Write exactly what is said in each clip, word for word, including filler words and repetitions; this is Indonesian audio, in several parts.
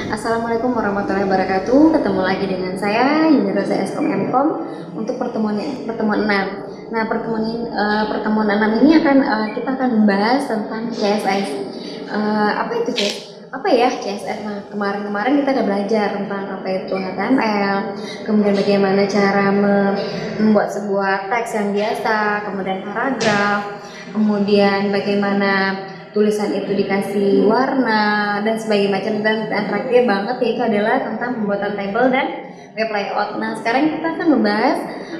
Assalamualaikum warahmatullahi wabarakatuh. Ketemu lagi dengan saya Yuni Rosa Eskom Mkom untuk pertemuan pertemuan enam. Nah, pertemuan ini, uh, pertemuan enam ini akan uh, kita akan membahas tentang C S S. Uh, apa itu C S S? Apa ya C S S? Nah, kemarin-kemarin kita udah belajar tentang apa itu H T M L, kemudian bagaimana cara membuat sebuah teks yang biasa, kemudian paragraf, kemudian bagaimana tulisan itu dikasih warna dan sebagainya macam, dan, dan terakhir banget yaitu adalah tentang pembuatan table dan web layout. Nah, sekarang kita akan membahas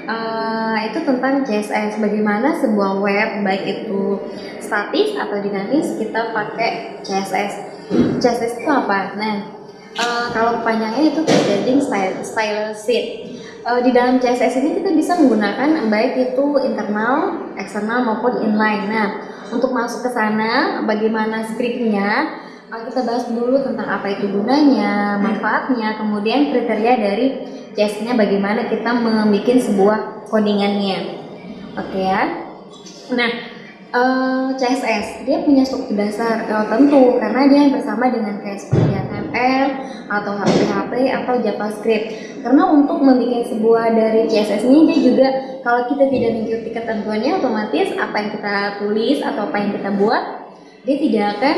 uh, itu tentang C S S, bagaimana sebuah web baik itu statis atau dinamis kita pakai C S S. C S S itu apa? Nah, uh, kalau kepanjangannya itu Creating Style, Style Sheet. Uh, di dalam C S S ini kita bisa menggunakan baik itu internal, eksternal maupun inline. Nah, untuk masuk ke sana, bagaimana scriptnya, uh, kita bahas dulu tentang apa itu gunanya, manfaatnya, kemudian kriteria dari C S S-nya, bagaimana kita membuat sebuah codingannya. Oke okay, ya. Nah, uh, C S S dia punya struktur dasar uh, tentu karena dia yang bersama dengan kayak seperti H T M L atau H P H P atau JavaScript. Karena untuk membuat sebuah dari C S S ini dia juga, kalau kita tidak mengikuti ketentuannya, otomatis apa yang kita tulis atau apa yang kita buat dia tidak akan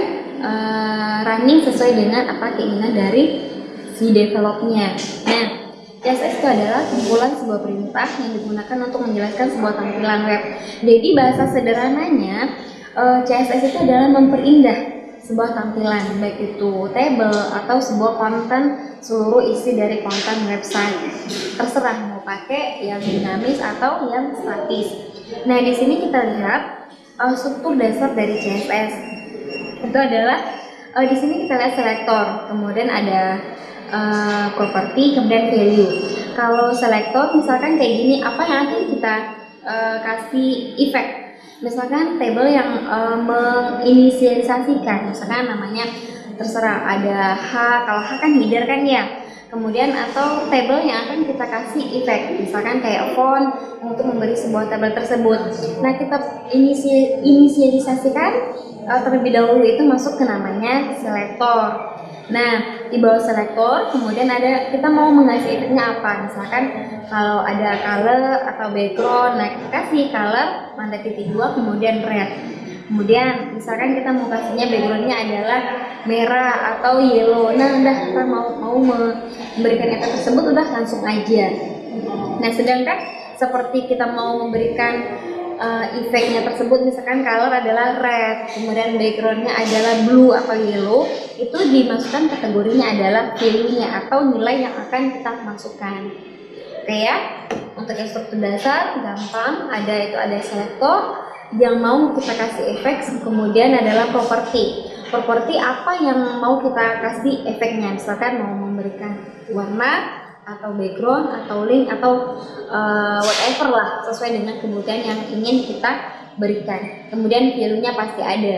uh, running sesuai dengan apa keinginan dari si developnya. Nah, C S S itu adalah kumpulan sebuah perintah yang digunakan untuk menjelaskan sebuah tampilan web. Jadi bahasa sederhananya, uh, C S S itu adalah memperindah sebuah tampilan, baik itu table atau sebuah konten, seluruh isi dari konten website. Terserah mau pakai yang dinamis atau yang statis. Nah, di sini kita lihat uh, struktur dasar dari C S S itu adalah uh, di sini kita lihat selektor, kemudian ada uh, property, kemudian value. Kalau selektor misalkan kayak gini, apa yang akan kita uh, kasih efek? Misalkan table yang uh, menginisialisasikan, misalkan namanya terserah ada H, kalau H kan header kan ya. Kemudian atau table yang akan kita kasih efek, misalkan kayak font untuk memberi sebuah table tersebut. Nah, kita inisi inisialisasikan uh, terlebih dahulu, itu masuk ke namanya selektor. Nah, di bawah selektor kemudian ada kita mau mengasih efeknya apa, misalkan kalau ada color atau background, nah kita kasih color tanda titik dua kemudian red. Kemudian misalkan kita mau kasihnya backgroundnya adalah merah atau yellow, nah udah kita mau mau memberikan efek tersebut udah langsung aja. Nah, sedangkan seperti kita mau memberikan uh, efeknya tersebut, misalkan color adalah red, kemudian backgroundnya adalah blue atau yellow, itu dimasukkan kategorinya adalah value-nya atau nilai yang akan kita masukkan. Oke ya, untuk struktur dasar gampang, ada itu ada selektor yang mau kita kasih efek, kemudian adalah properti. Properti apa yang mau kita kasih efeknya, misalkan mau memberikan warna atau background atau link atau uh, whatever lah, sesuai dengan kebutuhan yang ingin kita berikan. Kemudian value-nya pasti ada.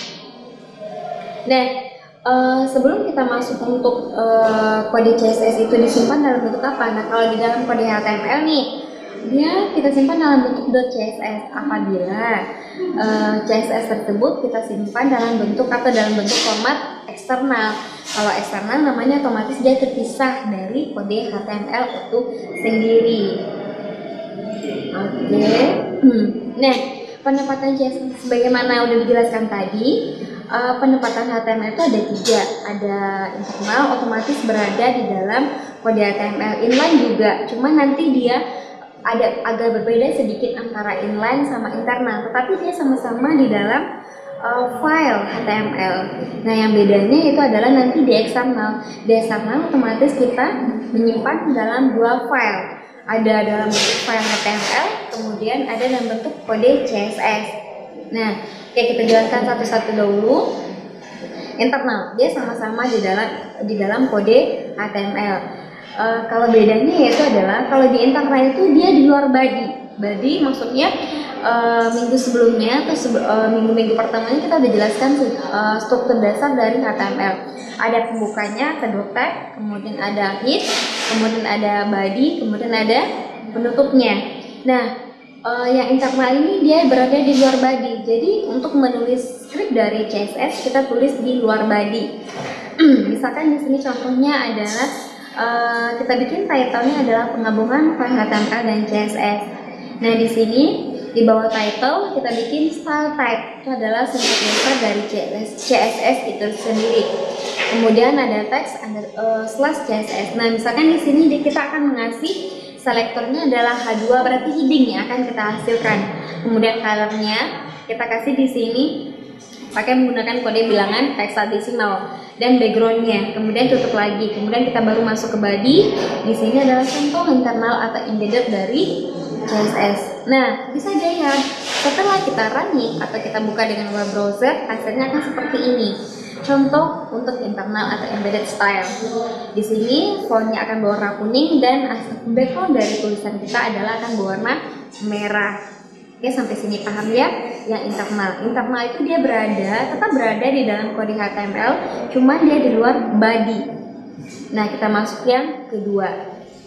Nah, uh, sebelum kita masuk untuk uh, kode C S S itu disimpan dalam bentuk apa? Nah, kalau di dalam kode H T M L nih, dia kita simpan dalam bentuk .css. Apabila uh, C S S tersebut kita simpan dalam bentuk atau dalam bentuk format eksternal. Kalau eksternal namanya otomatis dia terpisah dari kode H T M L itu sendiri. Oke. Okay. Hmm. Nah, penempatan C S S sebagaimana udah dijelaskan tadi, uh, penempatan H T M L itu ada tiga. Ada internal, otomatis berada di dalam kode H T M L. Inline juga, cuman nanti dia ada agak berbeda sedikit antara inline sama internal, tetapi dia sama-sama di dalam uh, file H T M L. Nah, yang bedanya itu adalah nanti di eksternal. Di eksternal otomatis kita menyimpan dalam dua file. Ada dalam bentuk file H T M L, kemudian ada dalam bentuk kode C S S. Nah, oke, kita jelaskan satu-satu dahulu. Internal, dia sama-sama di dalam di dalam kode H T M L. Uh, kalau bedanya yaitu adalah kalau di internal itu dia di luar body. Body maksudnya uh, minggu sebelumnya atau sebe uh, minggu-minggu pertamanya kita udah jelaskan uh, struktur dasar dari H T M L. Ada pembukanya, kedua tag, kemudian ada head, kemudian ada body, kemudian ada penutupnya. Nah, uh, yang internal ini dia berada di luar body. Jadi untuk menulis script dari C S S kita tulis di luar body. Misalkan di sini contohnya adalah uh, kita bikin title-nya adalah penggabungan file H T M L dan C S S. Nah, di sini di bawah title kita bikin style type, itu adalah singkat dasar dari C S S itu sendiri. Kemudian ada teks under uh, slash C S S. Nah, misalkan di sini kita akan mengasih selektornya adalah H dua, berarti heading yang akan kita hasilkan. Kemudian colornya kita kasih di sini pakai menggunakan kode bilangan hexadecimal dan backgroundnya. Kemudian tutup lagi. Kemudian kita baru masuk ke body. Di sini adalah contoh internal atau embedded dari C S S. Nah, bisa aja ya, setelah kita running atau kita buka dengan web browser, hasilnya akan seperti ini. Contoh untuk internal atau embedded style. Di sini fontnya akan berwarna kuning dan background dari tulisan kita adalah akan berwarna merah. Oke, sampai sini paham ya? Yang internal. Internal itu dia berada, tetap berada di dalam kode H T M L, cuman dia di luar body. Nah, kita masuk yang kedua.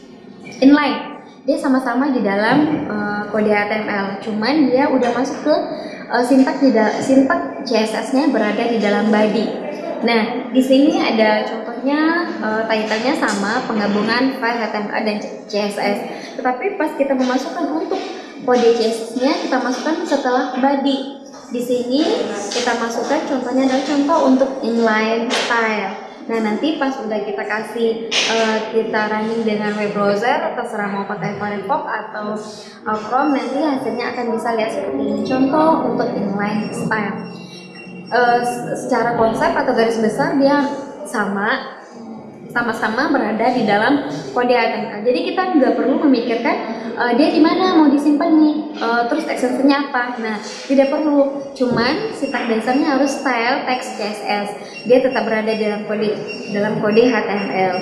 Inline. Dia sama-sama di dalam uh, kode H T M L, cuman dia udah masuk ke uh, sintak di sintak C S S-nya berada di dalam body. Nah, di sini ada contohnya, uh, title-nya sama, penggabungan file H T M L dan C S S. Tetapi pas kita memasukkan untuk kode C S S-nya, kita masukkan setelah body. Di sini kita masukkan contohnya adalah contoh untuk inline style. Nah, nanti pas udah kita kasih uh, kita running dengan web browser, terserah mau pakai Firefox atau uh, Chrome, nanti hasilnya akan bisa lihat seperti ini. Contoh untuk inline style. Uh, secara konsep atau garis besar dia sama, sama-sama berada di dalam kode H T M L. Jadi kita nggak perlu memikirkan uh, dia di mana mau disimpan nih, uh, terus extensionnya apa. Nah, tidak perlu. Cuman sintak dasarnya harus style text C S S. Dia tetap berada dalam kode dalam kode H T M L.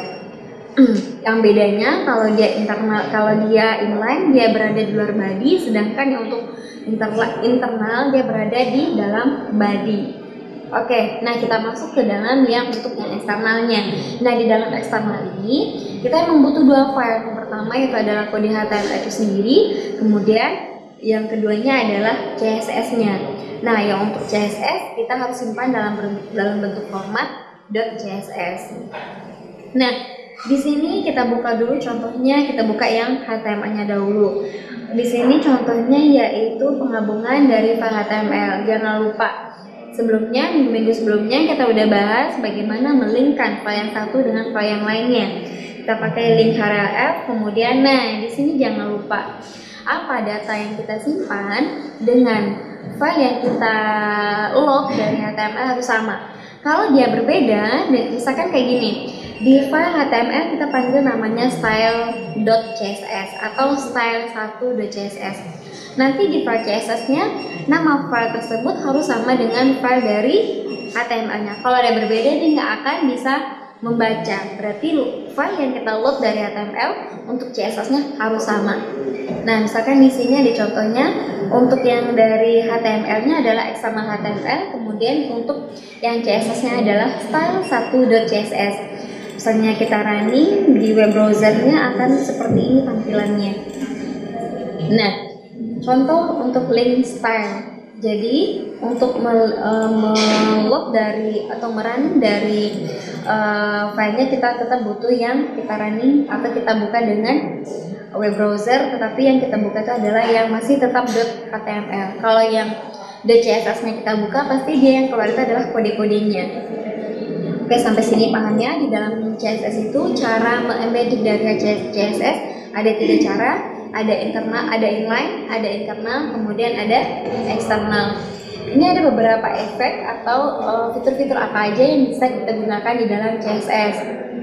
Yang bedanya kalau dia internal, kalau dia inline dia berada di luar body, sedangkan yang untuk internal, internal dia berada di dalam body. Oke, nah kita masuk ke dalam yang untuk yang eksternalnya. Nah, di dalam eksternal ini kita memang butuh dua file. Yang pertama itu adalah kode H T M L itu sendiri, kemudian yang keduanya adalah C S S-nya. Nah, yang untuk C S S kita harus simpan dalam dalam bentuk format .css. Nah, di sini kita buka dulu contohnya, kita buka yang H T M L-nya dahulu. Di sini contohnya yaitu penggabungan dari file H T M L. Jangan lupa sebelumnya, minggu-minggu sebelumnya kita udah bahas bagaimana melinkkan file yang satu dengan file yang lainnya. Kita pakai link H T M L, kemudian nah di sini jangan lupa apa data yang kita simpan dengan file yang kita load dari H T M L harus sama. Kalau dia berbeda, misalkan kayak gini, di file H T M L kita panggil namanya style.css atau style satu dot C S S. Nanti di file C S S-nya, nama file tersebut harus sama dengan file dari H T M L-nya. Kalau ada berbeda, dia nggak akan bisa membaca. Berarti file yang kita load dari H T M L untuk C S S-nya harus sama. Nah, misalkan di sini ada contohnya, untuk yang dari H T M L-nya adalah external H T M L, kemudian untuk yang C S S-nya adalah style satu dot C S S. Misalnya kita running di web browser-nya akan seperti ini tampilannya. Nah, contoh untuk link style. Jadi untuk meload dari atau merun dari uh, filenya kita tetap butuh yang kita running atau kita buka dengan web browser, tetapi yang kita buka itu adalah yang masih tetap .html. Kalau yang .css-nya kita buka, pasti dia yang keluar itu adalah kode-kodenya. Oke, sampai sini pahamnya. Di dalam C S S itu cara me-embedded dari C S S ada tiga cara. Ada internal, ada inline, ada internal, kemudian ada eksternal. Ini ada beberapa efek atau fitur-fitur uh, apa aja yang bisa kita gunakan di dalam C S S.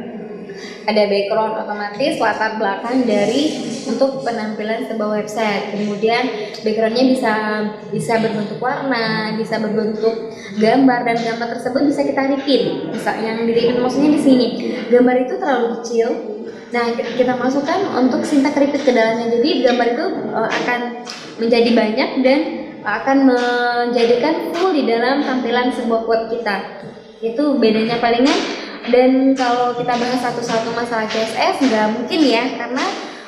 Ada background otomatis, latar belakang dari untuk penampilan sebuah website. Kemudian backgroundnya bisa bisa berbentuk warna, bisa berbentuk gambar, dan gambar tersebut bisa kita repeat. Bisa yang di repeat maksudnya di sini gambar itu terlalu kecil. Nah, kita masukkan untuk sintak repeat ke dalamnya. Jadi gambar itu uh, akan menjadi banyak dan akan menjadikan full di dalam tampilan sebuah web kita. Itu bedanya palingan. Dan kalau kita bahas satu-satu masalah C S S nggak mungkin ya, karena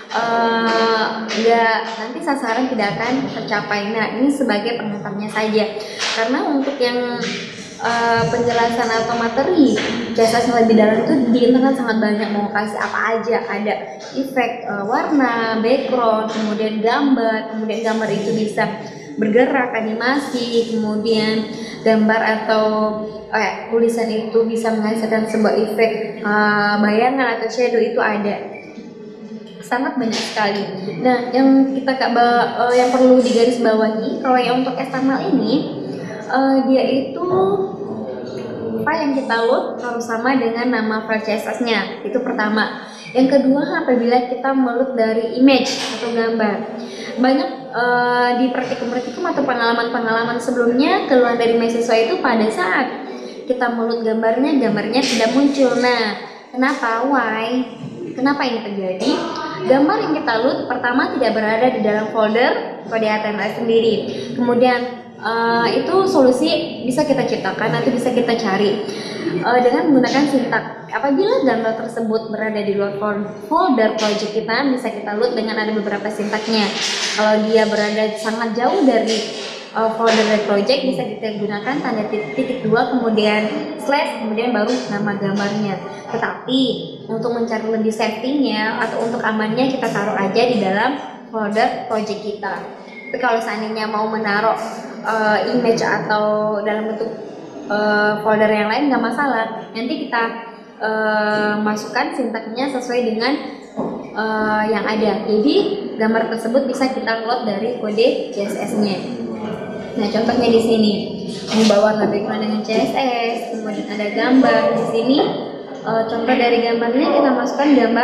uh, nggak nanti sasaran tidak akan tercapai. Nah, ini sebagai pengantarnya saja. Karena untuk yang uh, penjelasan atau materi C S S lebih dalam itu di internet sangat banyak, mau kasih apa aja, ada efek uh, warna, background, kemudian gambar, kemudian gambar itu bisa bergerak, animasi, kemudian gambar atau eh, tulisan itu bisa menghasilkan sebuah efek uh, bayangan atau shadow, itu ada sangat banyak sekali. Nah, yang kita uh, yang perlu digarisbawahi kalau yang untuk eksternal ini, uh, dia itu file yang kita load harus sama dengan nama file C S S-nya, itu pertama. Yang kedua, apabila kita meload dari image atau gambar, banyak uh, di praktikum-praktikum atau pengalaman-pengalaman sebelumnya keluhan dari mahasiswa itu pada saat kita meload gambarnya, gambarnya tidak muncul. Nah, kenapa? Why? Kenapa ini terjadi? Gambar yang kita load pertama tidak berada di dalam folder kode H T M L sendiri. Kemudian uh, itu solusi bisa kita ciptakan atau bisa kita cari uh, dengan menggunakan sintak. Apabila gambar tersebut berada di luar folder project kita, bisa kita load dengan ada beberapa sintaknya. Kalau dia berada sangat jauh dari uh, folder dari project, bisa kita gunakan tanda titik, titik dua, kemudian slash, kemudian baru nama gambarnya. Tetapi untuk mencari lebih safety-nya atau untuk amannya, kita taruh aja di dalam folder project kita. Tapi kalau seandainya mau menaruh uh, image atau dalam bentuk uh, folder yang lain, nggak masalah. Nanti kita uh, masukkan sintaknya sesuai dengan uh, yang ada. Jadi gambar tersebut bisa kita load dari kode C S S-nya. Nah, contohnya di sini membawa background dengan C S S, kemudian ada gambar di sini. Uh, contoh dari gambarnya kita masukkan gambar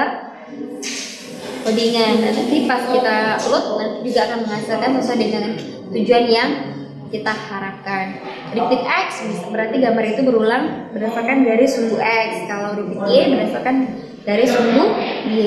codingan. Nah, nanti pas kita load nanti juga akan menghasilkan sesuai dengan tujuan yang kita harapkan. Repeat X berarti gambar itu berulang berdasarkan dari sumbu X. Kalau repeat Y berdasarkan dari sumbu Y.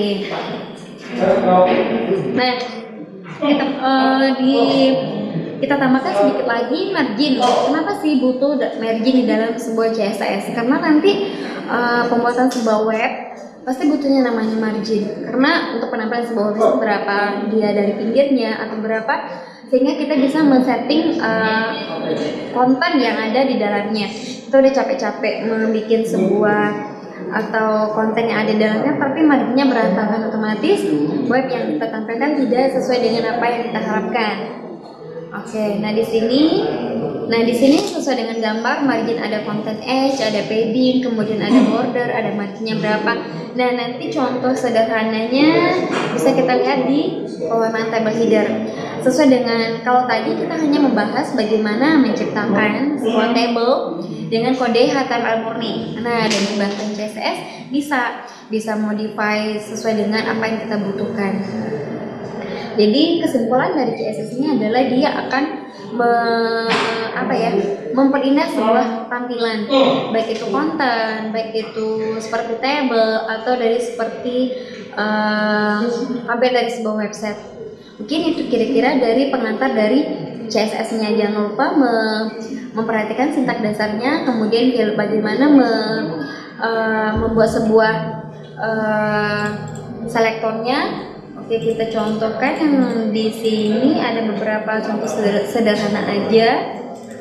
Nah, kita uh, di kita tambahkan sedikit lagi margin. Kenapa sih butuh margin di dalam sebuah C S S? Karena nanti uh, pembuatan sebuah web pasti butuhnya namanya margin. Karena untuk penampilan sebuah web berapa dia dari pinggirnya atau berapa, sehingga kita bisa men-setting uh, konten yang ada di dalamnya. Kita udah capek-capek membuat sebuah atau konten yang ada di dalamnya, tapi marginnya berantakan, otomatis web yang kita tampilkan tidak sesuai dengan apa yang kita harapkan. Oke, nah di sini, nah di sini sesuai dengan gambar margin ada content edge, ada padding, kemudian ada border, ada marginnya berapa. Nah nanti contoh sederhananya bisa kita lihat di pewarnaan table header. Sesuai dengan kalau tadi kita hanya membahas bagaimana menciptakan sebuah table dengan kode H T M L murni. Nah, dan bantuan C S S bisa bisa modify sesuai dengan apa yang kita butuhkan. Jadi kesimpulan dari C S S ini adalah dia akan me, apa ya, memperindah sebuah tampilan, baik itu konten, baik itu seperti table atau dari seperti uh, hampir dari sebuah website. Mungkin itu kira-kira dari pengantar dari C S S-nya. Jangan lupa me, memperhatikan sintak dasarnya, kemudian bagaimana me, uh, membuat sebuah uh, selektornya. Oke, kita contohkan yang di sini ada beberapa contoh sederhana aja.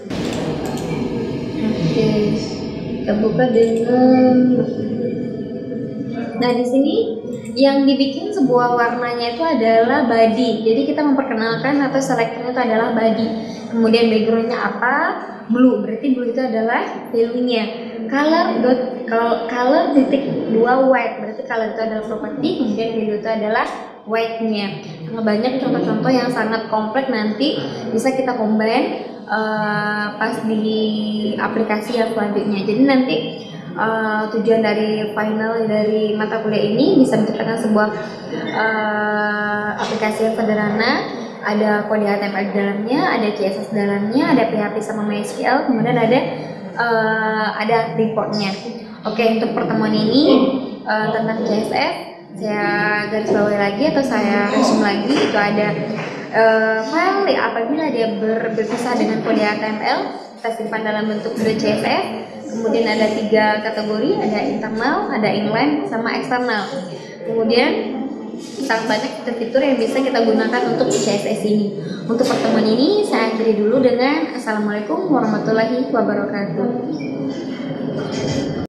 Oke, kita buka dengan. Nah, di sini yang dibikin sebuah warnanya itu adalah body. Jadi kita memperkenalkan atau selektornya itu adalah body. Kemudian backgroundnya apa? Blue. Berarti blue itu adalah value-nya. Color dot color titik dua white. Berarti color itu adalah properti. Kemudian value itu adalah white-nya. Sangat banyak contoh-contoh yang sangat kompleks, nanti bisa kita combine uh, pas di aplikasi yang selanjutnya. Jadi nanti uh, tujuan dari final dari mata kuliah ini bisa menciptakan sebuah uh, aplikasi yang sederhana. Ada kode H T M L di dalamnya, ada C S S di dalamnya, ada P H P sama MySQL, kemudian ada uh, ada reportnya. Oke, untuk pertemuan ini uh, tentang C S S saya garis bawahi lagi atau saya resume lagi. Itu ada uh, file apabila dia ber, berpisah dengan kode H T M L, kita simpan dalam bentuk .c s s. Kemudian ada tiga kategori, ada internal, ada inline, sama eksternal. Kemudian sangat banyak fitur-fitur yang bisa kita gunakan untuk C S S ini. Untuk pertemuan ini saya akhiri dulu dengan Assalamualaikum warahmatullahi wabarakatuh.